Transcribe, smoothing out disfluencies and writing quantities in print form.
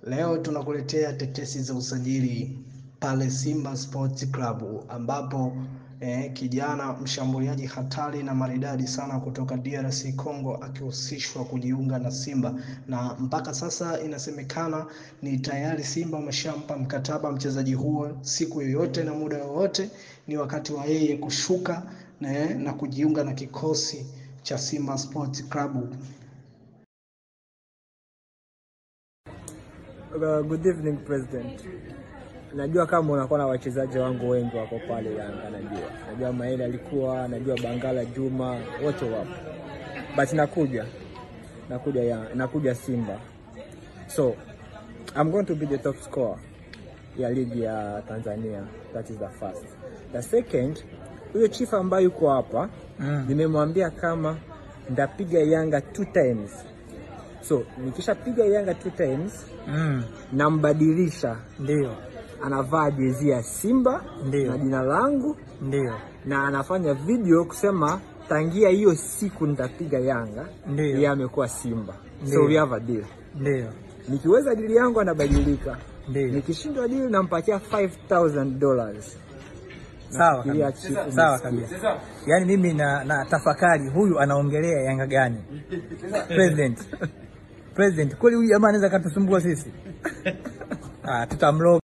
Leo tunakuletea tetesi za usajili pale Simba Sports Club ambapo kijana mshambuliaji hatari na maridadi sana kutoka DRC Congo akihusishwa kujiunga na Simba, na mpaka sasa inasemekana ni tayari Simba wameshampa mkataba mchezaji huo. Siku yoyote na muda wowote ni wakati wa yeye kushuka na kujiunga na kikosi cha Simba Sports Club. Good evening President. Najua kama unakuwa na wachezaji wangu wengi wako pale Yanga, najua Maele alikuwa, najua Bangala Juma, wote wapo. But nakuja Simba. So I'm going to be the top scorer ya ligi ya Tanzania. That is the first. The second, huyo chief ambaye yuko hapa, nimemwambia kama ndapiga Yanga 2 times. So nikishapiga Yanga 2 times, nambadilisha. Ndio. Anavaa jezi ya Simba na jina langu, na anafanya video kusema tangia hiyo siku nitapiga Yanga, yeye amekuwa Simba. So we have a deal. Ndio. Nikiweza deal yangu anabadilika. Nikishindwa deal nampatia $5,000. Sawa kabisa. Sawa kabisa. Yaani mimi na tafakari huyu anaongelea Yanga gani? President, kweli huyu jamaa anaweza katusumbua sisi? Tutamloga.